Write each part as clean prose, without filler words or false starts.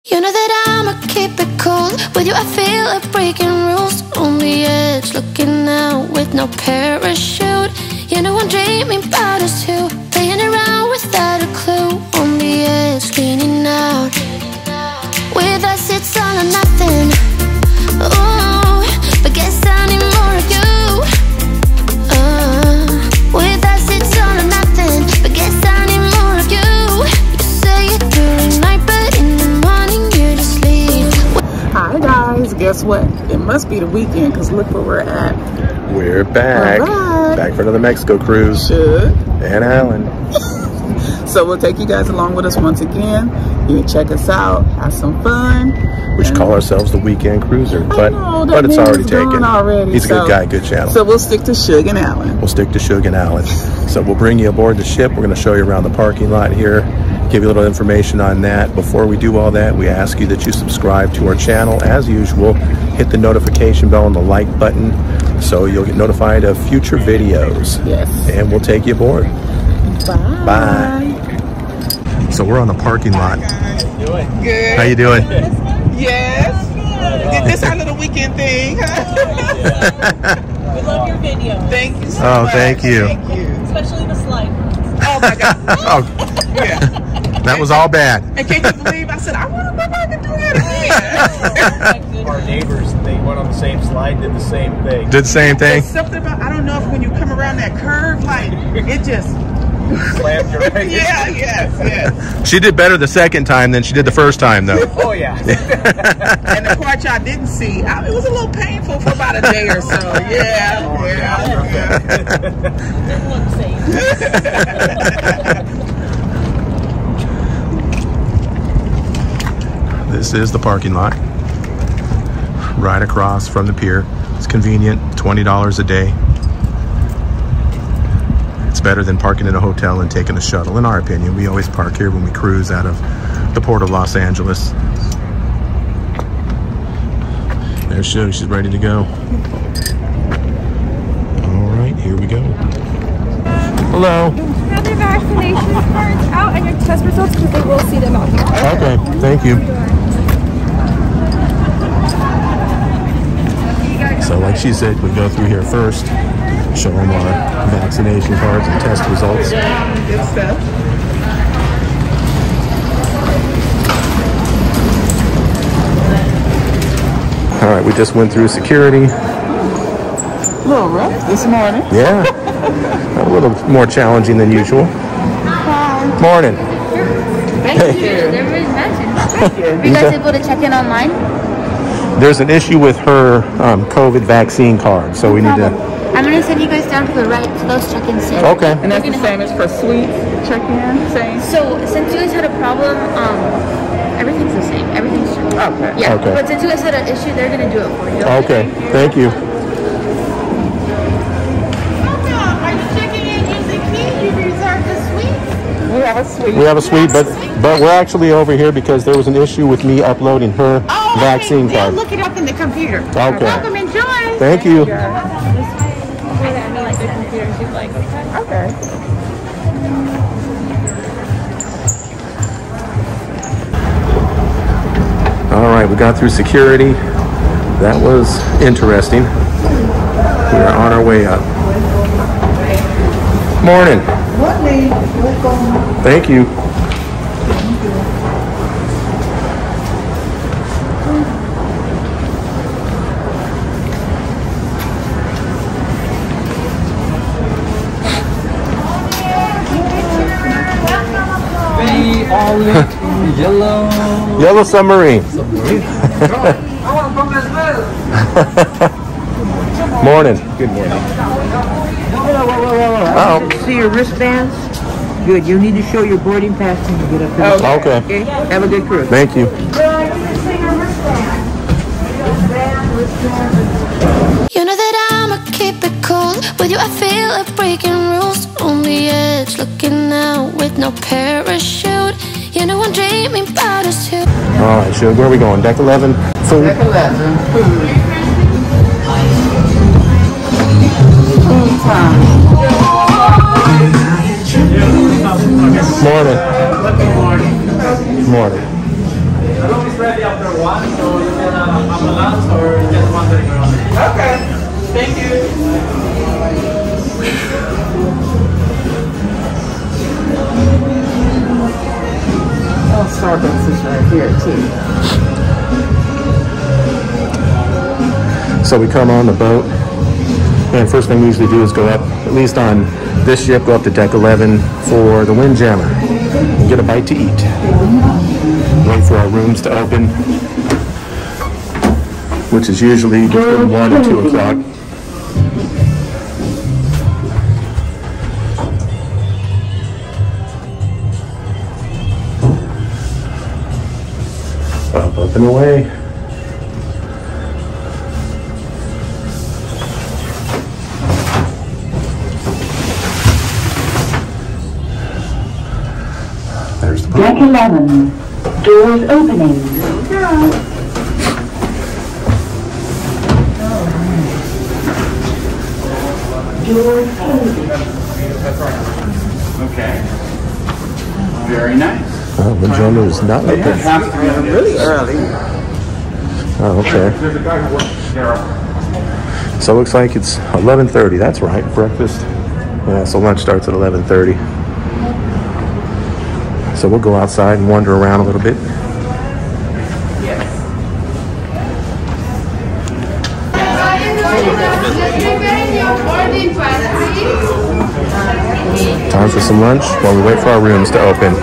You know that I'ma keep it cool. With you I feel like breaking rules. On the edge, looking out with no parachute. You know I'm dreaming about us two, playing around without a clue. On the edge, leaning out. With us it's all or nothing. Ooh, but guess I need more of you. With us it's all or nothing, but guess I need more of you. You say it during night, but in the morning you just leave. Hi guys, guess what? It must be the weekend because look where we're at. We're back. Back for another Mexico cruise. Suge and Alan. So we'll take you guys along with us once again. You can check us out, have some fun. We should call ourselves the Weekend Cruiser, but it's already taken. He's a good guy, good channel. So we'll stick to Suge and Alan. We'll stick to Suge and Alan. So we'll bring you aboard the ship. We're going to show you around the parking lot here, give you a little information on that. Before we do all that, we ask you that you subscribe to our channel as usual. Hit the notification bell and the like button so you'll get notified of future videos. Yes. And we'll take you aboard. Bye. Bye. So we're on the parking lot. Good. How you doing? Yes. This our little weekend thing. We love your video. Thank you so much. Thank you. Especially the slide. Oh my God. Oh, Yeah. that was all bad. And can you believe I said, I want to go back and do that again. Our neighbors, they went on the same slide, did the same thing. Did the same thing? There's something about, I don't know if when you come around that curve, like, it just. Slammed your right. Yeah, yes. She did better the second time than she did the first time, though. Oh, yeah. And the part y'all didn't see, it was a little painful for about a day or so. Yeah. Didn't look safe. This is the parking lot, right across from the pier. It's convenient, $20 a day. It's better than parking in a hotel and taking a shuttle, in our opinion. We always park here when we cruise out of the port of Los Angeles. There's Suge, she's ready to go. All right, here we go. Hello. Have your vaccination cards out and your test results because they will see them out here. Okay, thank you. So like she said, we go through here first, show them our vaccination cards and test results. Good stuff. All right, we just went through security. A little rough this morning. Yeah, a little more challenging than usual. Morning. Thank you. Everybody's matching. Were you guys able to check in online? There's an issue with her COVID vaccine card, so we need to. I'm going to send you guys down to the right to those check-in centers. Okay. And that's the same as for suites check-in, same? So, since you guys had a problem, everything's the same. Everything's Okay. Yeah, Okay. but since you guys had an issue, they're going to do it for you. Okay, thank you. Are you checking in using key? You reserved the suite? We have a suite. We have a suite, but we're actually over here because there was an issue with me uploading her vaccine card. Look it up in the computer. Okay. Welcome, enjoy. Thank you. Okay. All right, we got through security. That was interesting. We are on our way up. Morning. Thank you. Yellow submarine. Morning. Good morning. Oh. See your wristbands? Good. You need to show your boarding pass when you get up there. Okay. Have a good cruise. Thank you. You know that I'ma keep it cool. With you I feel like breaking rules. On the edge, looking out with no parachute. You know I'm dreaming about us two. All right, Suge, where are we going? Deck 11? Food? Deck 11. Food time. Morning. Morning. order one, so you can have a lunch or just wandering around. Okay. Thank you. Oh, Starbucks is right here too. So we come on the boat, and first thing we usually do is go up, at least on this ship, go up to deck 11 for the Windjammer and get a bite to eat. Wait for our rooms to open, which is usually between 1 and 2 o'clock. Up and away. There's the pool. Deck 11. Doors opening. Doors closing. Okay. Very nice. Oh, Windjammer is not open. Really early. Oh, okay. There's a guy who works there. So it looks like it's 11:30. That's right, breakfast. Yeah, so lunch starts at 11:30. So we'll go outside and wander around a little bit. Time for some lunch while we wait for our rooms to open.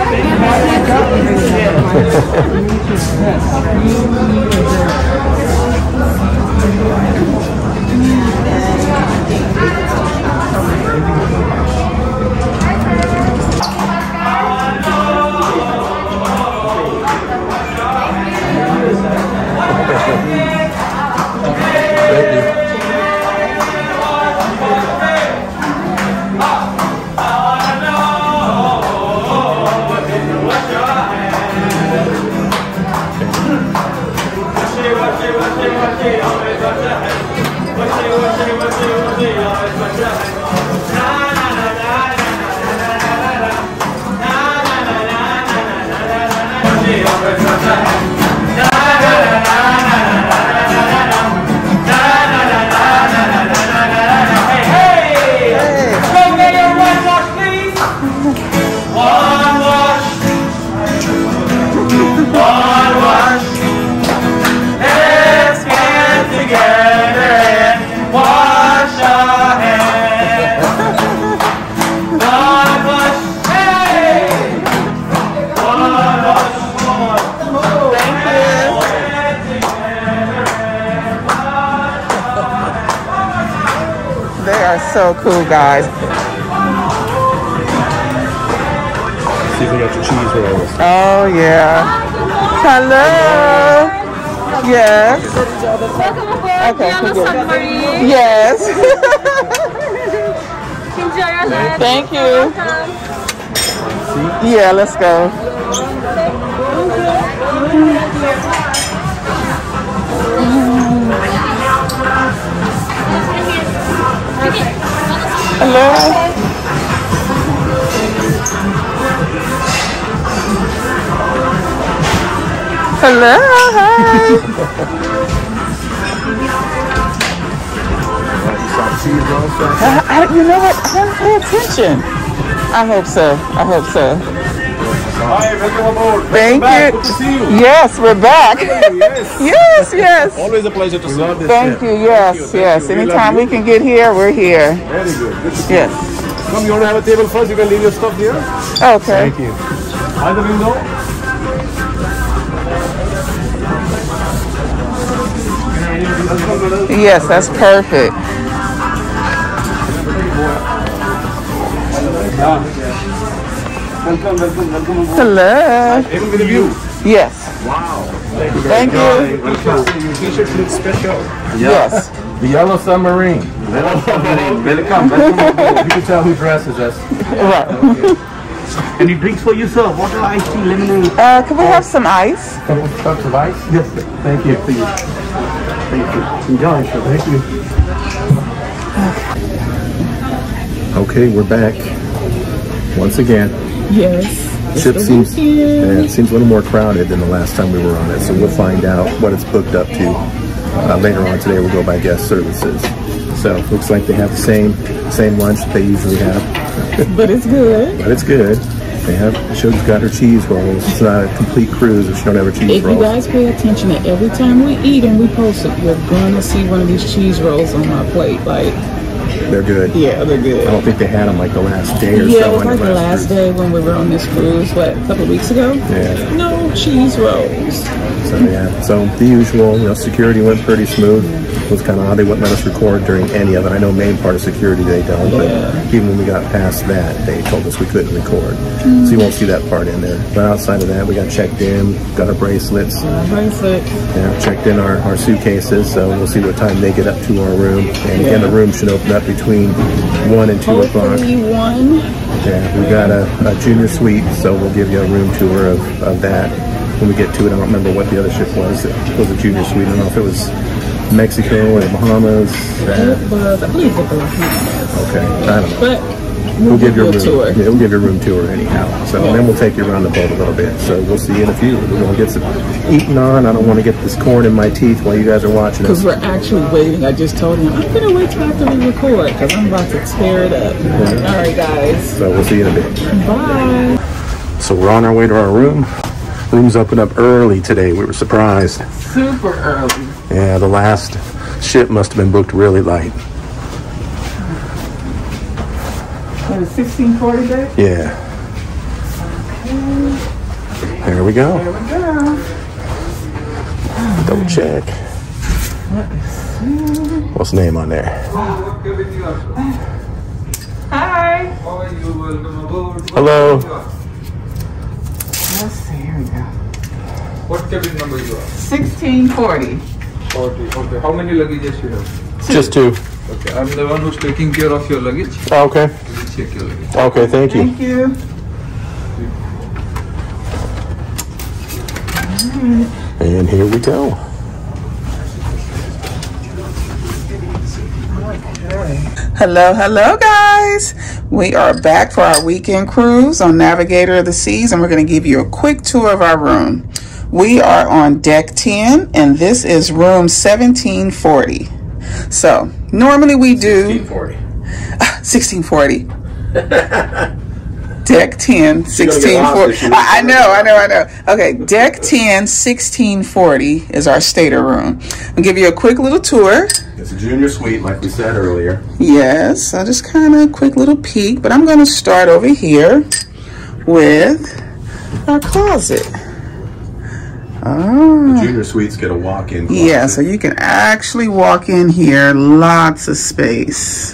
So cool, guys. See if we got your cheese rolls. Oh yeah. Hello. Yes. Welcome aboard Okay, Yellow good. Submarine. Yes. Enjoy your life. Thank you. Welcome. Yeah, let's go. Hello. Hello. Hi. You know what? I didn't pay attention. I hope so. I hope so. Hi, welcome aboard. Thank Back. you. Good to see you. Yes, we're back. Yes. Yes, yes. Always a pleasure to see you. Thank you. Yes, yes. Anytime we can get here, we're here. Very good. Good to see Yes. you. Come, you want to have a table first? You can leave your stuff here. Okay. Thank you. By the window. Yes, that's perfect. Welcome. Hello. Even with a view. Yes. Wow. Thank you. Welcome. Your t-shirt looks special. Yes. The Yellow Submarine. Welcome. You can tell who dresses us. Right. Any drinks for you, sir? Water, iced tea, lemonade. Can we have some ice? Couple of cups of ice? Yes, sir. Thank you. Thank you. Enjoy, sir. Thank you. Okay, we're back once again. Yes. Ship seems, yeah, it seems a little more crowded than the last time we were on it, so we'll find out what it's booked up to. Later on today, we'll go by guest services. So looks like they have the same lunch that they usually have. But it's good. But it's good. They have, Shug's got her cheese rolls. It's not a complete cruise if she don't have her cheese rolls. If you guys pay attention to every time we eat and we post it, you're gonna see one of these cheese rolls on my plate. Like, they're good. Yeah, they're good. I don't think they had them like the last day or so. Yeah, it was like the last day when we were on this cruise, what, a couple of weeks ago? Yeah. No cheese rolls. So yeah, so the usual, you know, security went pretty smooth. It was kind of odd they wouldn't let us record during any of it. I know main part of security they don't, but even when we got past that, they told us we couldn't record. So you won't see that part in there. But outside of that, we got checked in, got our bracelets. Yeah, checked in our suitcases, so we'll see what time they get up to our room. And again, the room should open up between 1 and 2 o'clock. Yeah, we got a junior suite, so we'll give you a room tour of that when we get to it. I don't remember what the other ship was. It was a junior suite. I don't know if it was Mexico or the Bahamas. It was, I believe it was Bahamas. Okay, I don't know. But we'll give you a room tour. Yeah, we'll give you a room tour anyhow. So then we'll take you around the boat a little bit. So we'll see you in a few. We're gonna get some eating on. I don't want to get this corn in my teeth while you guys are watching us. Because we're actually waiting. I just told him I'm gonna wait till after we record because I'm about to tear it up. All right, guys. So we'll see you in a bit. Bye. So we're on our way to our room. Rooms opened up early today. We were surprised. Super early. Yeah, the last ship must have been booked really light. What is 1640 day? Yeah. Okay. There we go. There we go. Double check. What's the name on there? Hi. Hello. Let's see. Here we go. What cabin number you are? 1640. 40. Okay. How many luggages you have? Just 2. Okay. I'm the one who's taking care of your luggage. Oh, okay. We'll check your luggage. Okay, thank you. Thank you. And here we go. Hello guys. We are back for our weekend cruise on Navigator of the Seas, and we're going to give you a quick tour of our room. We are on deck 10 and this is room 1740. So normally we do 1640. Deck 10 1640. I know. Okay, deck 10 1640 is our stater room. I'll give you a quick little tour. It's a junior suite, like we said earlier. Yes, I'll just kind of quick little peek, but I'm going to start over here with our closet. Oh. The junior suites get a walk-in closet. Yeah, so you can actually walk in here, lots of space.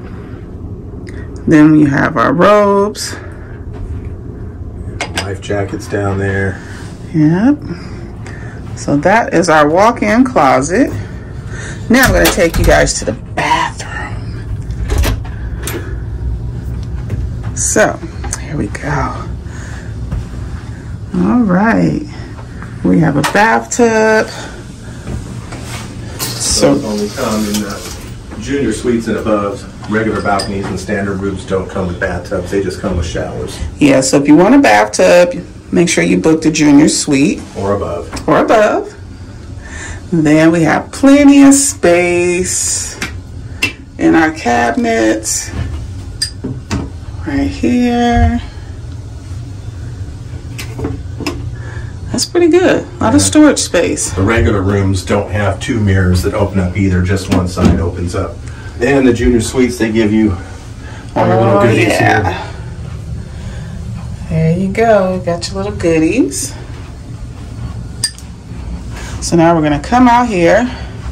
Then we have our robes. Life jackets down there. Yep. So that is our walk-in closet. Now I'm going to take you guys to the bathroom. So, here we go. All right. We have a bathtub. So those only come in the junior suites and above. Regular balconies and standard rooms don't come with bathtubs. They just come with showers. Yeah, so if you want a bathtub, make sure you book the junior suite. Or above. Or above. Then we have plenty of space in our cabinets. Right here. That's pretty good. A lot of storage space. The regular rooms don't have 2 mirrors that open up either. Just one side opens up. Then the junior suites, they give you all your little goodies here. There you go. You got your little goodies. So now we're going to come out here.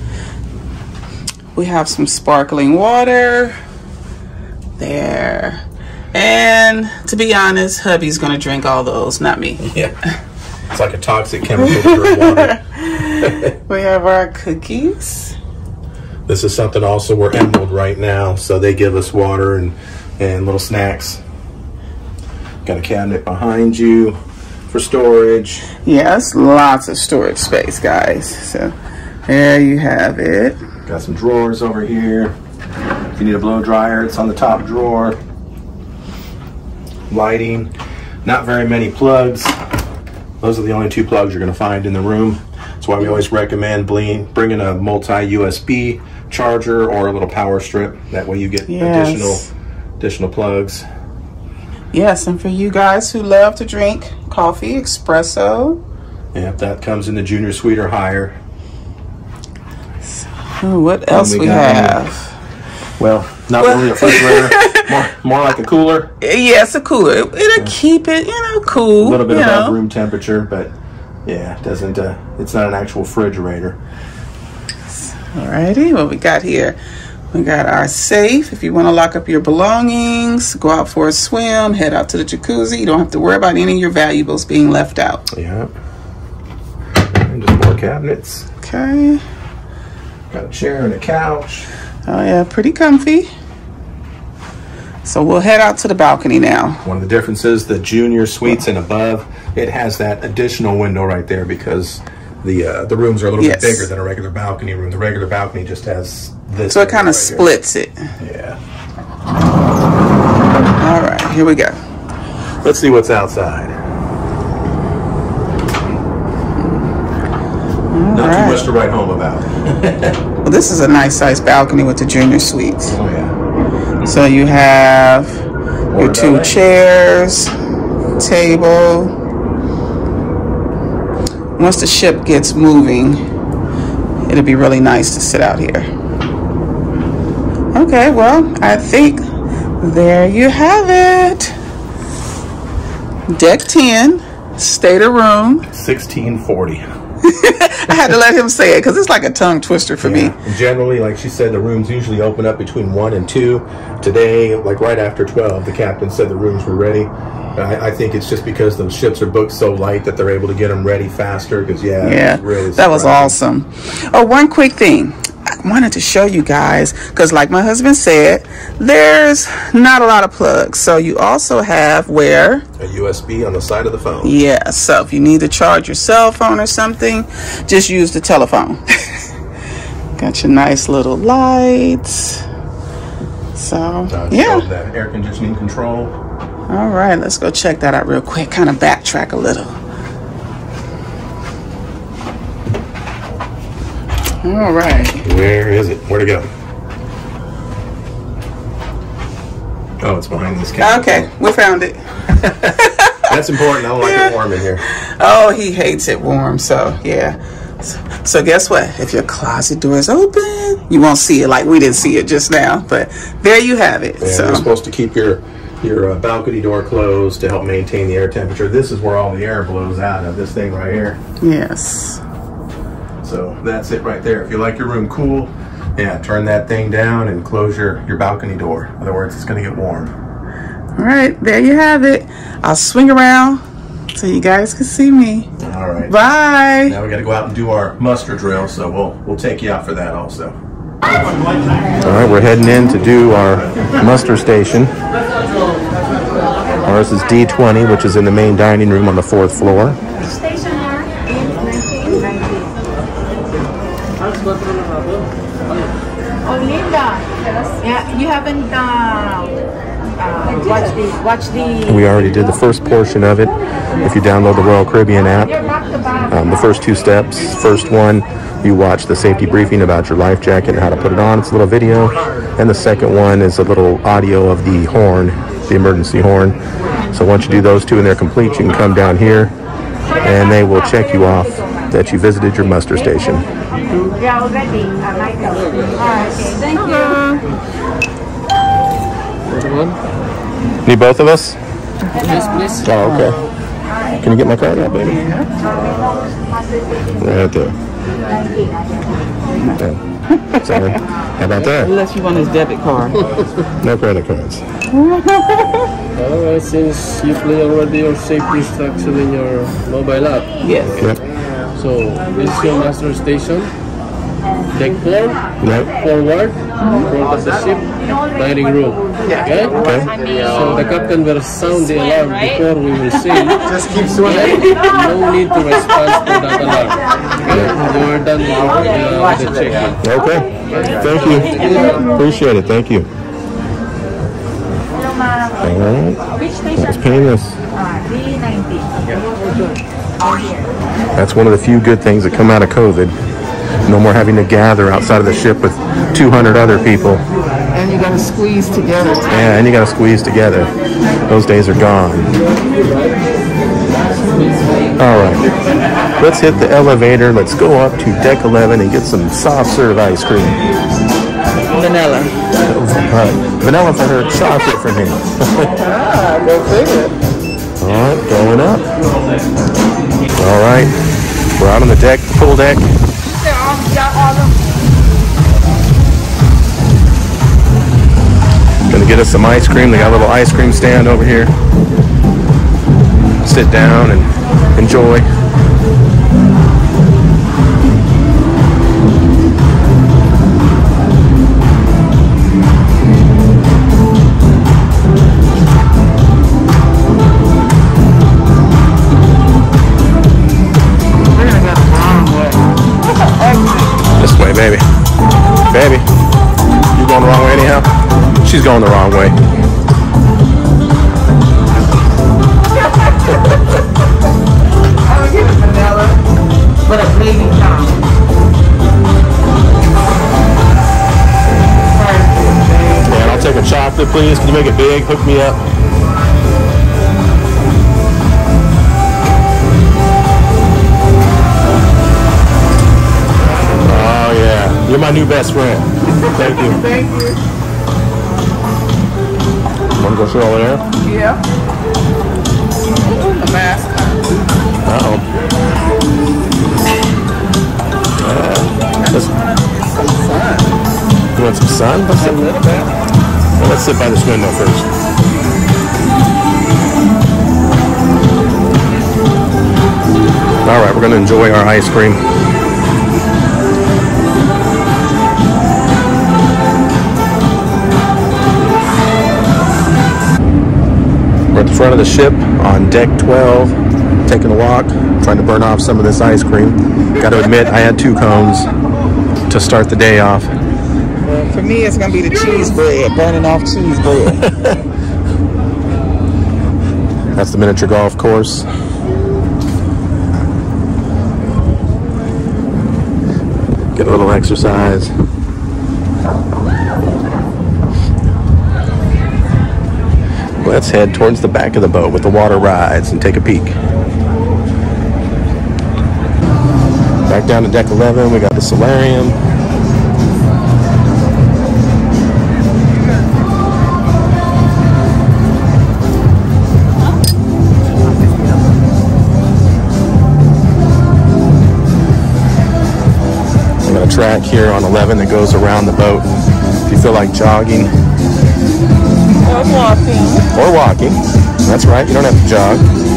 We have some sparkling water there. And to be honest, hubby's going to drink all those, not me. Yeah. It's like a toxic chemical to drink water. We have our cookies. This is something also, we're Emerald right now, so they give us water and little snacks. Got a cabinet behind you for storage. Yes, lots of storage space, guys. So there you have it. Got some drawers over here. If you need a blow dryer, it's on the top drawer. Lighting. Not very many plugs. Those are the only 2 plugs you're going to find in the room. That's why we always recommend bringing a multi-USB charger or a little power strip. That way you get additional plugs. Yes, and for you guys who love to drink coffee, espresso. Yeah, that comes in the junior suite or higher. Ooh, what else we have? Well, not really a refrigerator, more like a cooler. Yeah, it's a cooler. It'll keep it, cool. A little bit above room temperature, but yeah, it doesn't. It's not an actual refrigerator. Alrighty, what we got here? We got our safe. If you want to lock up your belongings, go out for a swim, head out to the jacuzzi. You don't have to worry about any of your valuables being left out. Yeah. And just more cabinets. Okay. Got a chair and a couch. Oh yeah, pretty comfy. So we'll head out to the balcony now. One of the differences, the junior suites and above, it has that additional window right there because the rooms are a little bit bigger than a regular balcony room. The regular balcony just has this. So it kind of splits it. Yeah. All right, here we go. Let's see what's outside. Not too much to write home about. Well, this is a nice size balcony with the junior suites. Oh yeah. So you have your 2 chairs, table. Once the ship gets moving, it'll be really nice to sit out here. Okay, well, I think there you have it. Deck 10, stater room. 1640. I had to let him say it because it's like a tongue twister for me. Generally, like she said, the rooms usually open up between 1 and 2. Today, like right after 12, the captain said the rooms were ready. I think it's just because those ships are booked so light that they're able to get them ready faster. Because really that was awesome. Oh, one quick thing. I wanted to show you guys because like my husband said, there's not a lot of plugs. So you also have a USB on the side of the phone. Yeah, so if you need to charge your cell phone or something, just use the telephone. Got your nice little lights. So yeah, that air conditioning control. All right, let's go check that out real quick. Kind of backtrack a little. All right. Where is it? Where'd it go? Oh, it's behind this camera. Okay, we found it. That's important. I don't like it warm in here. Oh, he hates it warm. So yeah. So guess what? If your closet door is open, you won't see it like we didn't see it just now. But there you have it. Yeah, so you're supposed to keep your balcony door closed to help maintain the air temperature. This is where all the air blows out of this thing right here. Yes. So that's it right there. If you like your room cool, turn that thing down and close your balcony door. In other words, it's going to get warm. All right, there you have it. I'll swing around so you guys can see me. All right. Bye. Now we got to go out and do our muster drill, so we'll take you out for that also. All right, we're heading in to do our muster station. Ours is D20, which is in the main dining room on the 4th floor. Oh, Linda. Yeah, you haven't watched the... We already did the first portion of it. If you download the Royal Caribbean app, the first 2 steps. First one, you watch the safety briefing about your life jacket and how to put it on. It's a little video. And the second one is a little audio of the horn, the emergency horn. So once you do those 2 and they're complete, you can come down here and they will check you off that you visited your muster station. Yeah, already. Michael. Thank you. Need both of us? Yes, please. Oh, okay. Can you get my card out, baby? Right there. So, how about that? Unless you want his debit card. No credit cards. Alright, since you play already your safety instruction in your mobile app. Yes. Yep. So, this is your master station. Deck 4, Yep. forward, front of the ship, dining room. Okay? Okay. So the captain will sound the alarm before we will sail. Just keep swimming. No need to respond to that alarm. Okay? You are done with the check-in. Okay. Thank you. Appreciate it. Thank you. All right. Let's paint this. D90. That's one of the few good things that come out of COVID. No more having to gather outside of the ship with 200 other people. And you got to squeeze together. Yeah, and you got to squeeze together. Those days are gone. All right, let's hit the elevator. Let's go up to deck 11 and get some soft serve ice cream. Vanilla. Vanilla for her, chocolate for me. Go figure. All right, going up. All right, we're out on the deck, the pool deck. Gonna get us some ice cream. They got a little ice cream stand over here. Sit down and enjoy. This way, baby. Baby, you going the wrong way anyhow? She's going the wrong way. I'll give it vanilla, but a baby count. Yeah, I'll take a chocolate, please. Can you make it big? Hook me up. Oh yeah, you're my new best friend. Thank you. Thank you. Want to go through over there? Yeah. The mask. Uh-oh. You want some sun? A little bit. Well, let's sit by this window first. All right, we're going to enjoy our ice cream. We're at the front of the ship on deck 12, taking a walk, trying to burn off some of this ice cream. Got to admit, I had 2 cones to start the day off. Well, for me, it's going to be the cheese bread, burning off cheese bread. That's the miniature golf course. Get a little exercise. Let's head towards the back of the boat with the water rides and take a peek. Back down to deck 11, we got the solarium. We got a track here on 11 that goes around the boat. If you feel like jogging. Or walking. Or walking. That's right, you don't have to jog.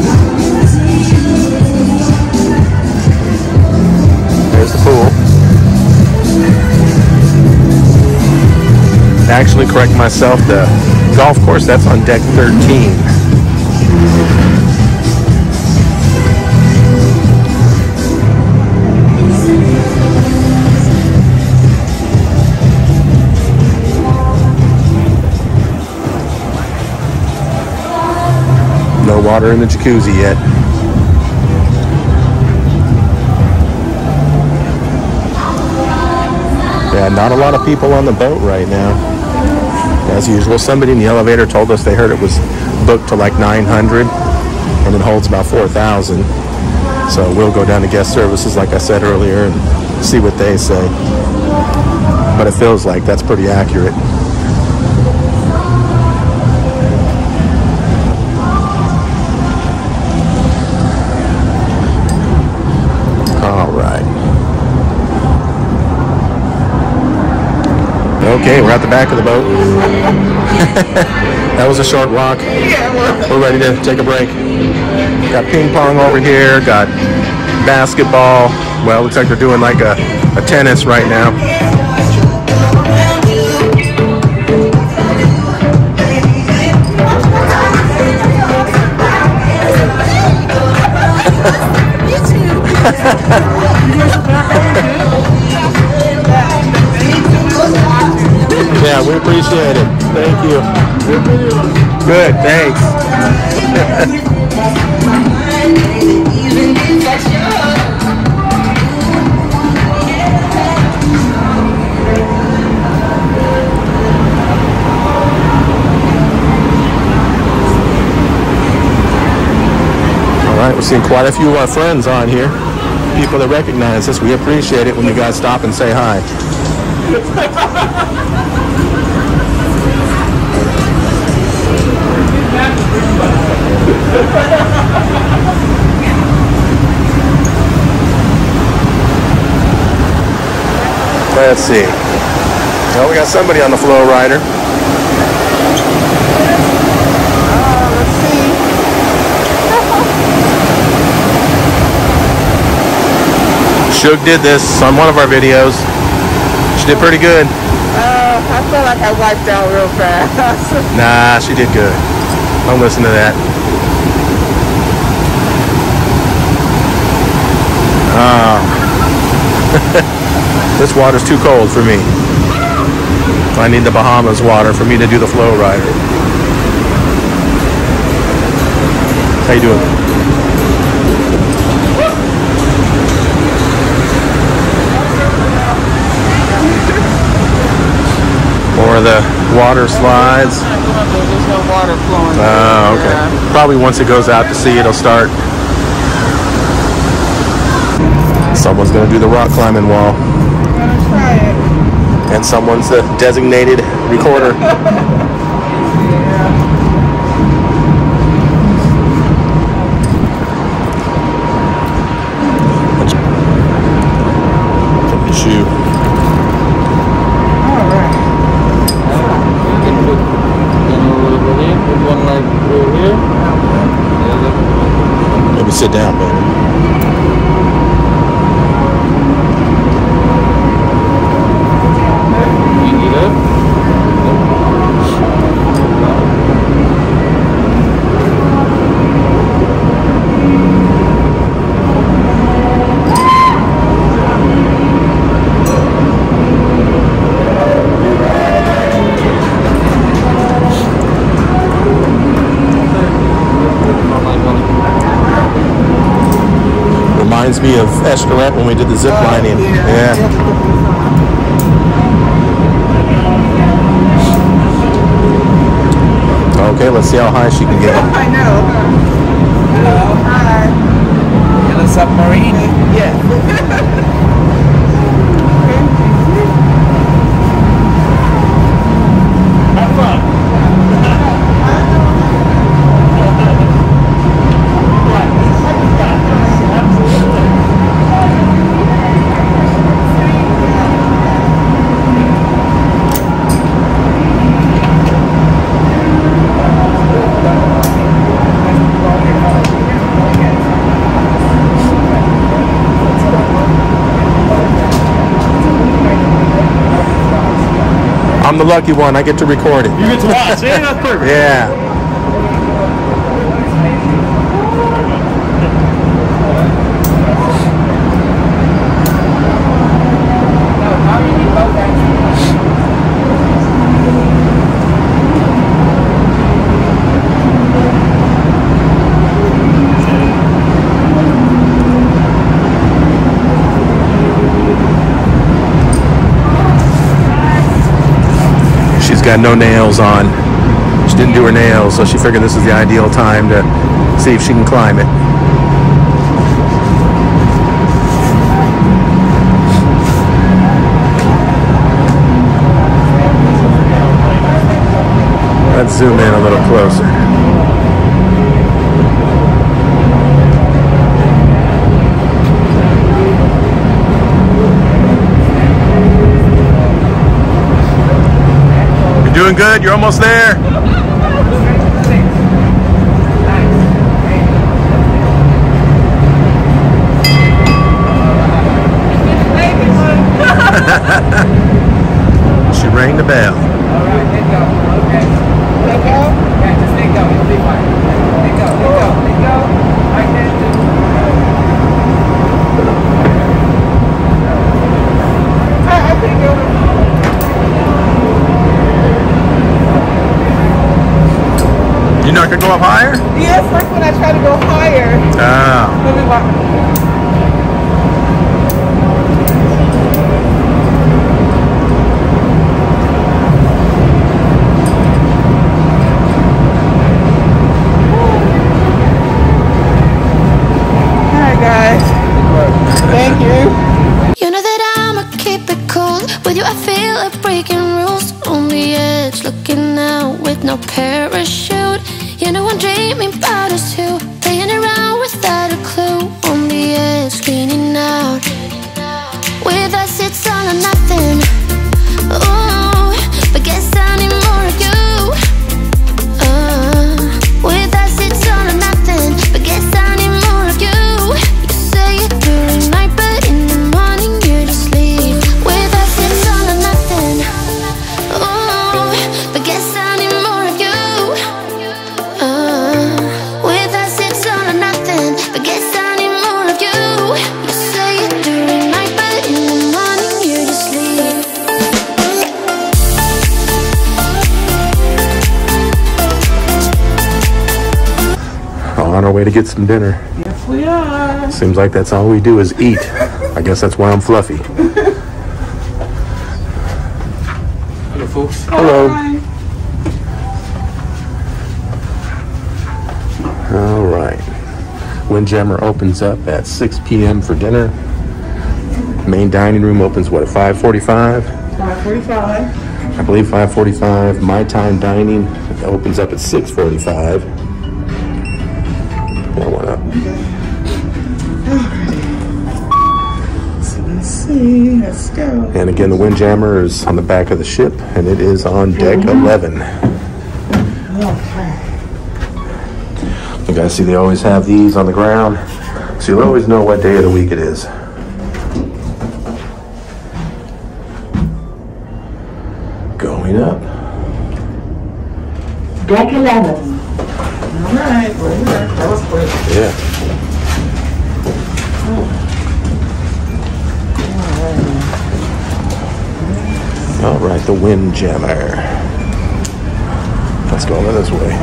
There's the pool. Actually, correct myself, the golf course, that's on deck 13. No water in the jacuzzi yet. Yeah, not a lot of people on the boat right now. As usual, somebody in the elevator told us they heard it was booked to like 900 and it holds about 4,000. So we'll go down to guest services, like I said earlier, and see what they say. But it feels like that's pretty accurate. Okay, we're at the back of the boat. That was a short walk. We're ready to take a break. Got ping pong over here, got basketball. Well, looks like they're doing like a tennis right now. Yeah, we appreciate it. Thank you. Good, thanks. We're seeing quite a few of our friends on here. People that recognize us. We appreciate it when you guys stop and say hi. Let's see. Well, we got somebody on the Flow Rider. Shug did this on one of our videos. She did pretty good. I feel like I wiped out real fast. Nah, she did good. Don't listen to that. This water's too cold for me. I need the Bahamas water for me to do the Flow Rider. How you doing? Or the water slides. There's no water flowing. Oh, okay. Yeah. Probably once it goes out to sea, it'll start. Someone's going to do the rock climbing wall. I'm going to try it. And someone's the designated recorder. Take the shoe. Maybe sit down, baby. Reminds me of Escalante when we did the zip lining. Yeah. Okay, let's see how high she can get. I know. Hello, hi. Yellow submarine? Yeah. Have fun. I'm the lucky one. I get to record it. You get to watch. Yeah, that's perfect. Yeah. Got no nails on. She didn't do her nails, so she figured this is the ideal time to see if she can climb it. Let's zoom in a little closer. Doing good, you're almost there. She rang the bell. All right, let go. Okay. Let go? Yeah, just let go. It'll be fine. Let go, let go, let go. Like that. I think could go up higher? Yes, like when I try to go higher. Ah. Let me walk. Hi guys. Thank you. You know that I'ma keep it cool. With you I feel like breaking rules. On the edge, looking out with no parachute. You know I'm dreaming about us two, playing around without a clue. On the edge, leaning out. With us it's all or nothing. Ooh, but guess I need more of you. With us it's all or nothing, but guess I need more of you. You say it during night, but in the morning you just leave. With us it's all or nothing. Ooh, but guess I need more of you. With us it's all or nothing, but guess I need more of you. You say it during night, but in the morning you just leave. On our way to get some dinner. Yes, we are. Seems like that's all we do is eat. I guess that's why I'm fluffy. Hello, folks. Hello. All right. Windjammer opens up at 6 p.m. for dinner. Main dining room opens, what, at 5:45? 5:45. I believe 5:45. My time dining opens up at 6:45. That one up. So let's see. Let's go. And again, the Windjammer is on the back of the ship, and it is on deck 11. Okay. You guys see they always have these on the ground, so you'll always know what day of the week it is. Going up. Deck 11. All right. We're here. That was quick. Yeah. All right, the Windjammer. Let's go this way.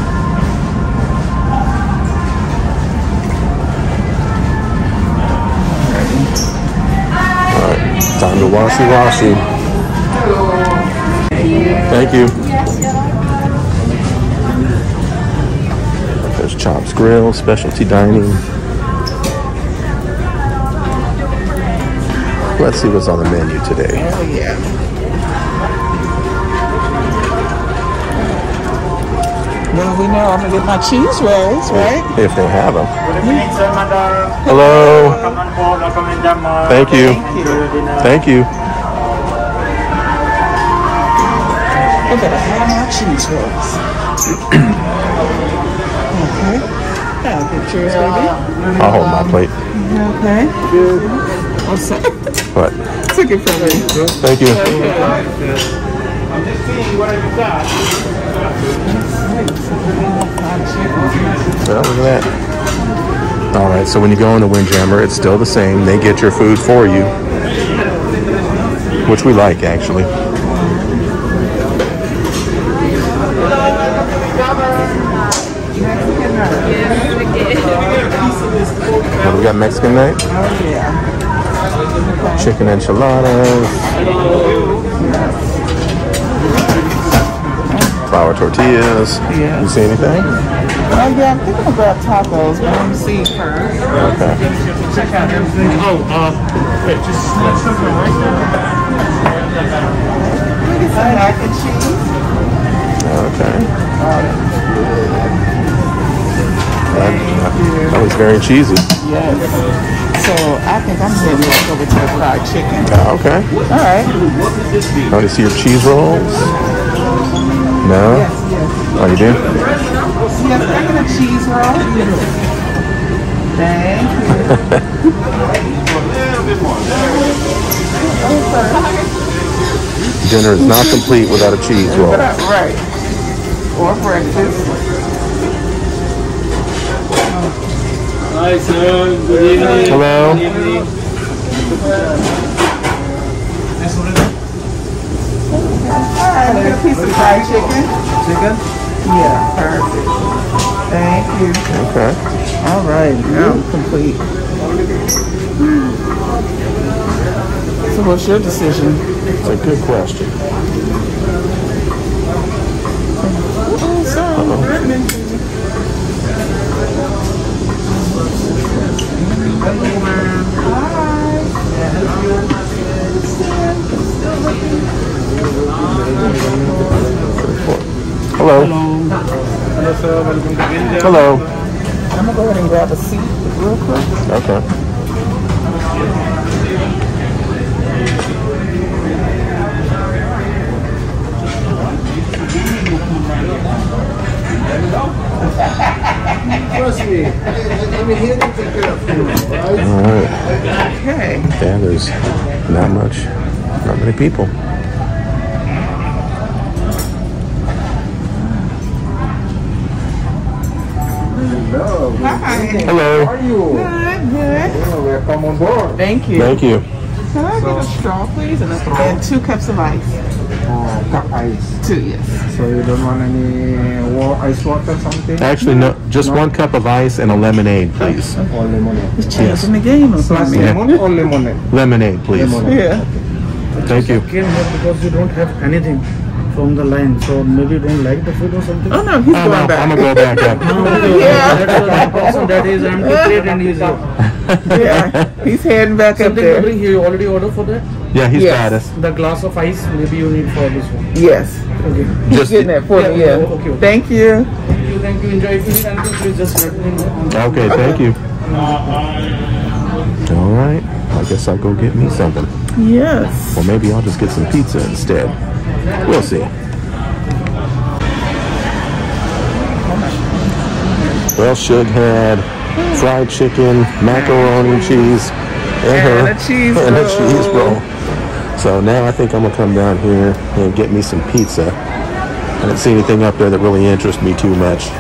All right, time to washy. Thank you. There's Chops Grill, specialty dining. Let's see what's on the menu today. Oh, yeah. Well, we know I'm going to get my cheese rolls, right? If they have them. Good evening, sir, madam. Hello. Welcome on board. Welcome in Denmark. Thank you. Thank you. We're going to have our cheese rolls. Okay. I'll get yours, baby. I'll hold my plate. Okay. Good. What's that? What? Took it from me. Thank you. I'm just seeing what have you got. So look at that. All right, so when you go in the Windjammer, it's still the same. They get your food for you, which we like, actually. What, we got Mexican night? Oh, yeah. Chicken enchiladas. Flour tortillas. Yeah. You see anything? Oh, yeah, I'm thinking about tacos, but let me see first. Okay. Check out everything. Just something right there. Let me get some mac and cheese. Okay. That was very cheesy. Yes. So I think I'm heading back over to the fried chicken. Okay. All right. Want to see your cheese rolls? No? Yes, yes. Oh, you do? Yes, I'm going to cheese roll. Thank you. Dinner is not complete without a cheese roll. Right. Or breakfast. Hi, sir. Good evening. Hello. Good evening. All right, a piece of fried chicken. Chicken? Yeah, perfect. Thank you. Okay. All right, now I'm complete. So what's your decision? It's a good question. Hello. Hello, sir. Welcome to India. Hello. I'm gonna go ahead and grab a seat real quick. Okay. Trust me. I'm here to take care of you. All right. Okay. Yeah, there's not many people. Hello. Hi. Hello. How are you? Good. Welcome on board. Thank you. Thank you. Can I get a straw, please? And 2 cups of ice. Cup ice. 2, yes. So you don't want any ice water or something? Actually, no. Just 1 cup of ice and a lemonade, please. Or lemonade. It's changing the game or Plus something. lemon or lemonade? Lemonade, please. Yeah. Thank you. Came here because you don't have anything from the line, so maybe you don't like the food or something. Oh no, he's Oh, going no, back. I'm gonna go back up. That's the person that is empty plate and he's Yeah, he's heading back up something to there. drink here. You already ordered for that? Yeah, he's Yes. got us. The glass of ice maybe you need for this one. Yes. Okay. He's Just getting that for me, yeah. Okay. Thank you. Thank you. Enjoy. If you need anything, please just let me know. Okay, thank you. All right. I guess I'll go get me something. Yes. Or maybe I'll just get some pizza instead. We'll see. Well, Shug had fried chicken, macaroni and cheese, And a cheese and a roll. cheese roll. So now I think I'm gonna come down here and get me some pizza. I didn't see anything up there that really interests me too much.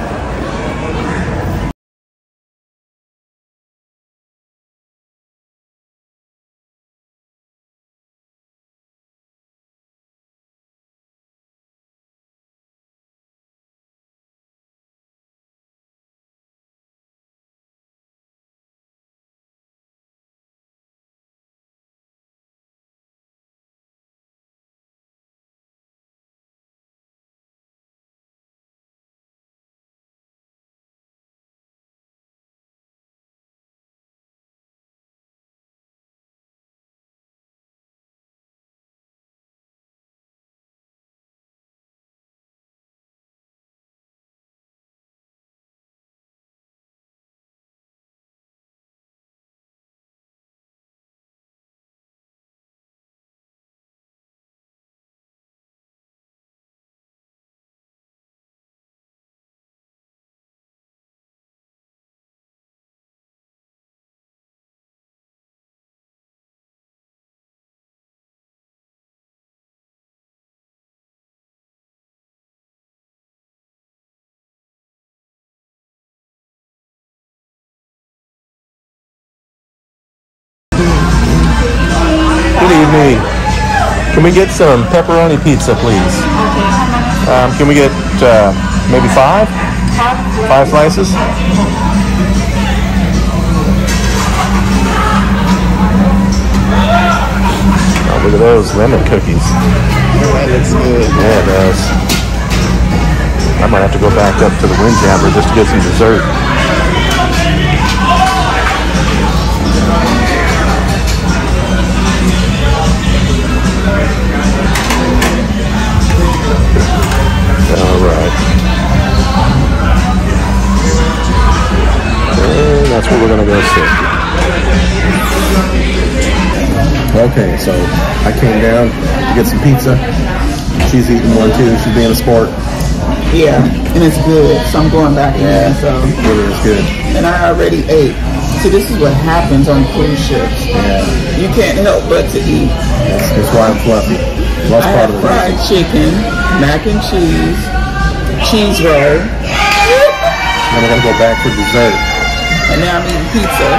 Good evening. Can we get some pepperoni pizza, please? Can we get maybe 5? 5 slices? Oh, look at those lemon cookies. That looks good. Yeah, it does. I might have to go back up to the Windjammer just to get some dessert. All right. And that's what we're gonna go see. Okay, so I came down to get some pizza. She's eating one too. She's being a sport. Yeah, and it's good. So I'm going back in. So Really is good. and I already ate. So this is what happens on cruise ships. Yeah, You can't help but to eat. that's why I'm fluffy. Well, I that's part had of the fried reason. chicken, mac and cheese roll, Then I'm gonna go back for dessert. and now I'm eating pizza.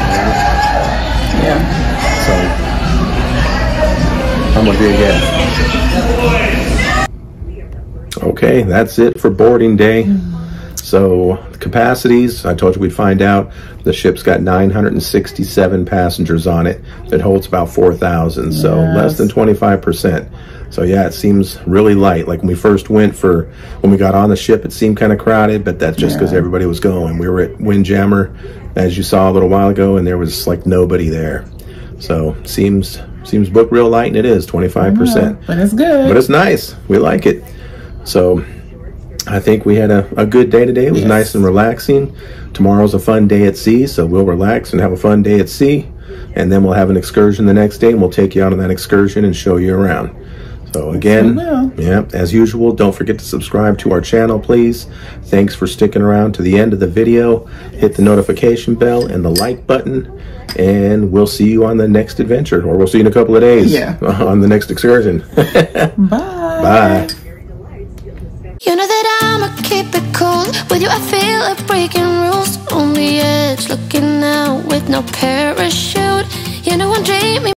Yeah. So I'm gonna do it again. Okay, that's it for boarding day. So capacities, I told you we'd find out. The ship's got 967 passengers on it. It holds about 4,000, so less than 25%. So yeah, it seems really light. Like when we first went when we got on the ship, it seemed kind of crowded, but that's just because everybody was going. We were at Windjammer, as you saw a little while ago, and there was like nobody there. So seems booked real light, and it is 25%. But it's good. But it's nice. We like it. So I think we had a good day today. It was nice and relaxing. Tomorrow's a fun day at sea, so we'll relax and have a fun day at sea. And then we'll have an excursion the next day, and we'll take you out on that excursion and show you around. So again, as usual, don't forget to subscribe to our channel, please. Thanks for sticking around to the end of the video. Hit the notification bell and the like button, and we'll see you on the next adventure, or we'll see you in a couple of days on the next excursion. Bye. Bye. You know that I'ma keep it cool. With you I feel like breaking rules. On the edge, looking out with no parachute. You know I'm dreaming.